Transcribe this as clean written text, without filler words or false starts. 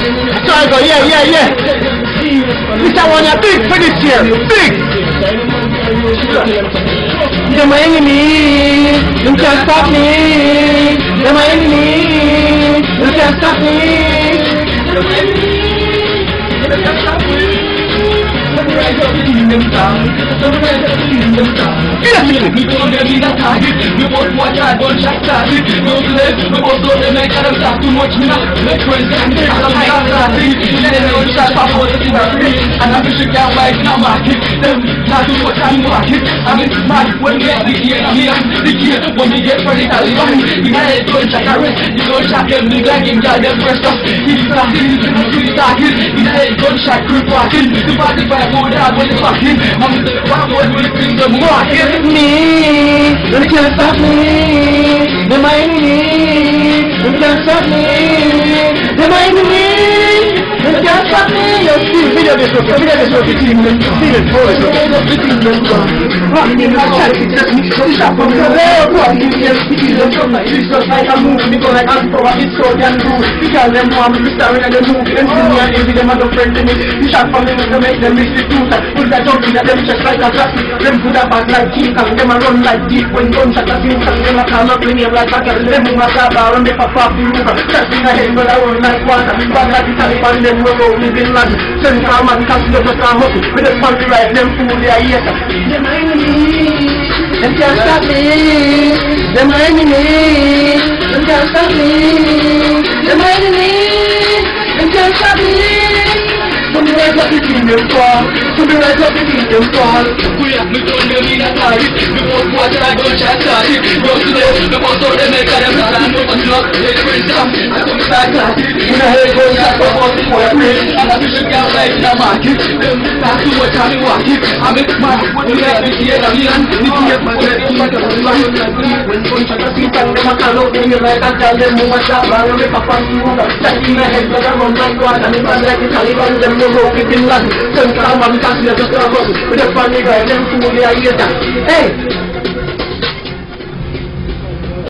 So I go, yeah. Mr. One, you're big for this year. Big. They're my enemy. You can't stop me. They're my enemy. You can't stop me. They're my enemy. You can't stop me. Rise up in them down. Rise up in them down. We don't need a target. We both watch our gunshot started. No slave. We both know them like them start too much. Let's run down. They don't shot for all the things. And I wish you can't wait now market. Them not too much time market. I mean mad when we get the gear. When we get ready to live. You know they gunshot arrest. You don't shot them big like him. Got them pressed up. He's starting. He's starting. You know they gunshot creep walking. The body by when it's fucking, I'm the one with the market. Me, you can't stop me. They're my enemy. You can't stop me. They're my enemy. You can't stop me. You're still video this one. Video this one. Still it for it. Running in my chat, it's just me. Shop from the world. Walking in the city. Don't come like this. Just like a move. Because like I'm for it's so damn rude. Because them want me to start in the move. Them see me and envy them as a friend to me. You shot for me to make them miss the truth. Put that jumping at them just like a traffic. Them put that back like king and them a run like deep. When gunshot a few and them a come up in here like a cat. Them move a car and they pop off the roof. That's in the head but I run like water. Bad like the Taliban them will go living land. Central man can't see them just a hustle. With them funky right them fool they are here. They're my enemy. Them can't stop me. They're my enemy. Them can't stop me. They're my enemy. Them can't stop me. Some rise up the kingdom fall. Some rise up the kingdom fall. We have no done them in a target. We both watch and I don't chat target. Go today, we both know them make them stand up and lock. They bring some, I come back target. When I hear go chat for all the boy praise. And I wish you can't like in the market. Them start to watch and walk it. I make mad, what do you have to hear the man? The tears, but let them like a man. When gunshot a seat and them a call out in your right and tell them move a shop. And make a fan to move. Shot in the head, but I run like water. And if I like the Taliban, them no rope it in land. Some calm and can't see just a hustle. With a funny guy, them fool they are here. Hey!